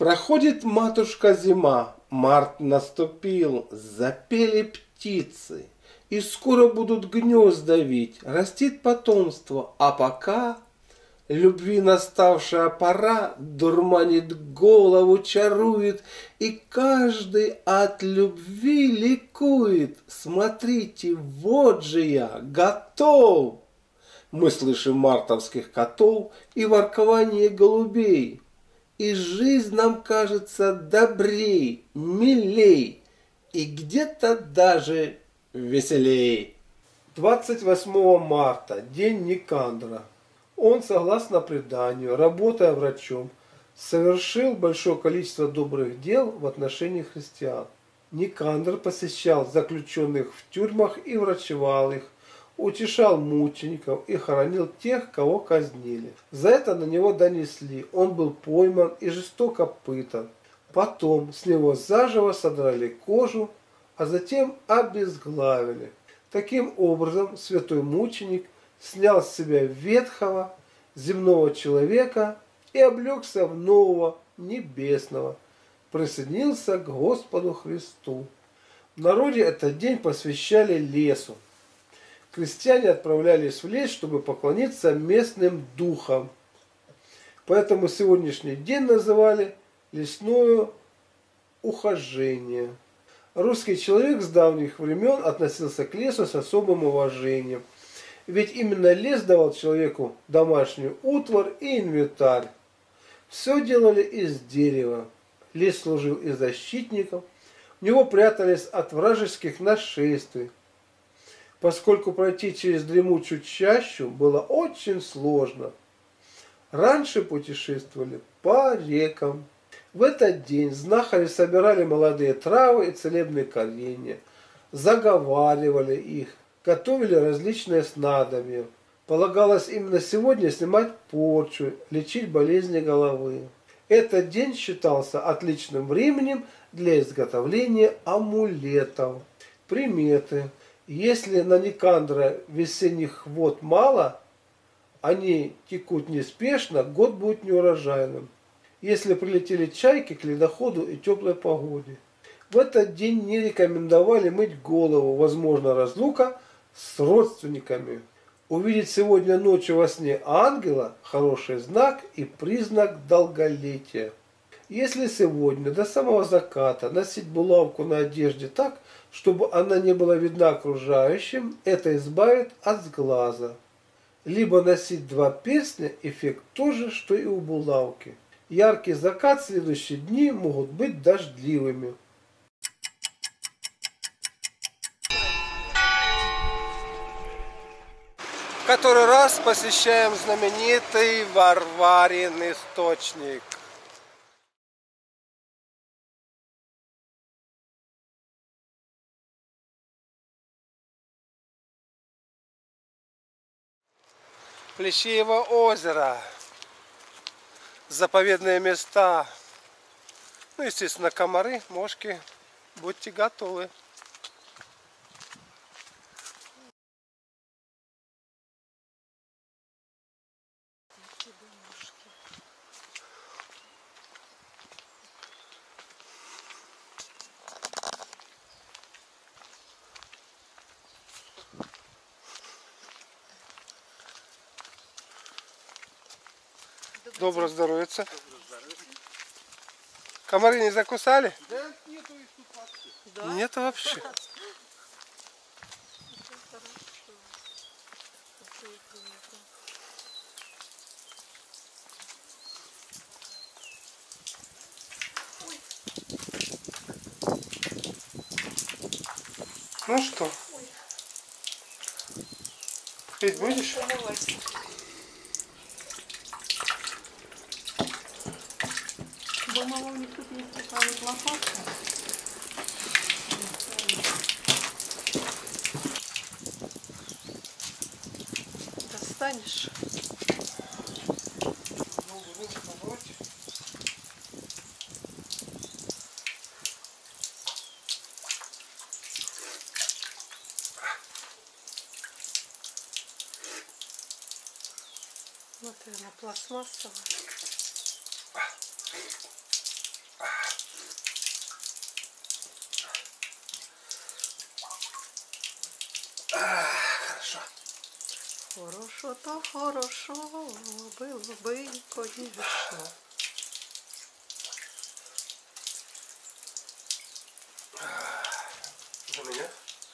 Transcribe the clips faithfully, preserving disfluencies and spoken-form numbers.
Проходит, матушка, зима, март наступил, запели птицы, и скоро будут гнезда вить, растит потомство, а пока любви наставшая пора дурманит голову, чарует, и каждый от любви ликует. Смотрите, вот же я, готов! Мы слышим мартовских котов и воркование голубей. И жизнь нам кажется добрей, милей и где-то даже веселей. двадцать восьмого марта, день Никандра. Он, согласно преданию, работая врачом, совершил большое количество добрых дел в отношении христиан. Никандр посещал заключенных в тюрьмах и врачевал их, утешал мучеников и хоронил тех, кого казнили. За это на него донесли. Он был пойман и жестоко пытан. Потом с него заживо содрали кожу, а затем обезглавили. Таким образом, святой мученик снял с себя ветхого земного человека и облегся в нового небесного, присоединился к Господу Христу. В народе этот день посвящали лесу. Крестьяне отправлялись в лес, чтобы поклониться местным духам. Поэтому сегодняшний день называли лесное ухожение. Русский человек с давних времен относился к лесу с особым уважением. Ведь именно лес давал человеку домашнюю утварь и инвентарь. Все делали из дерева. Лес служил и защитником. В него прятались от вражеских нашествий. Поскольку пройти через дремучую чащу было очень сложно. Раньше путешествовали по рекам. В этот день знахари собирали молодые травы и целебные коренья, заговаривали их, готовили различные снадобья. Полагалось именно сегодня снимать порчу, лечить болезни головы. Этот день считался отличным временем для изготовления амулетов. Приметы. Если на Никандра весенних вод мало, они текут неспешно, год будет неурожайным. Если прилетели чайки к ледоходу и теплой погоде. В этот день не рекомендовали мыть голову, возможно, разлука с родственниками. Увидеть сегодня ночью во сне ангела – хороший знак и признак долголетия. Если сегодня до самого заката носить булавку на одежде так, чтобы она не была видна окружающим, это избавит от сглаза. Либо носить два перстня – эффект тот же, что и у булавки. Яркий закат в следующие дни могут быть дождливыми. В который раз посещаем знаменитый Варварин источник. Плещеево озеро. Заповедные места. Ну, естественно, комары, мошки. Будьте готовы. Доброго здоровья. Комары не закусали? Да нету их тут вообще. Да? Нету вообще. Ну что? Пить будешь? Дома у них тут есть такая вот лопатка. Достанешь? Вот она пластмассовая. Хорошо. Хорошо, то хорошо, было бы, конечно. За меня?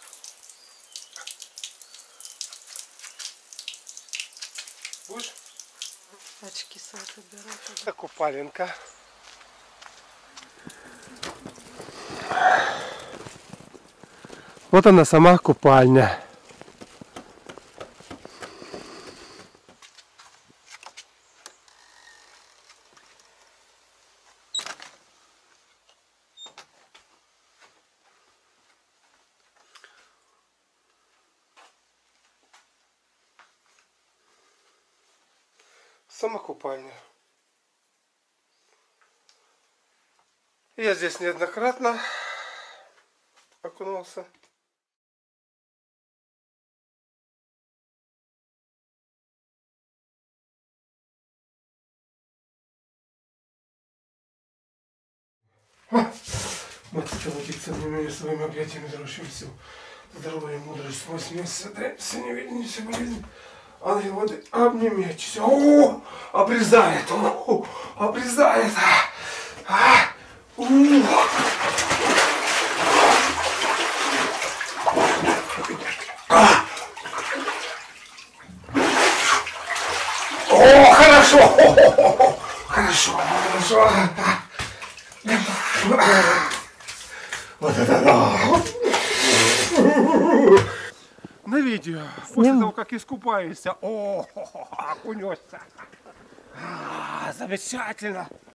Будешь? Очки свои подбирать. Это купаленка. Вот она сама купальня. Сама купальня. Я здесь неоднократно окунулся. Матушка водится внимание своими объятиями, дарующим сил. Здоровье, мудрость, свой смерть, все невидение, все болезни. Ангел воды, обниметь. О, обрезает, о, обрезает. А, у. А. О, хорошо, хорошо, хорошо. Вот это да! На видео, после того, как искупаешься, о, окунешься. А, замечательно!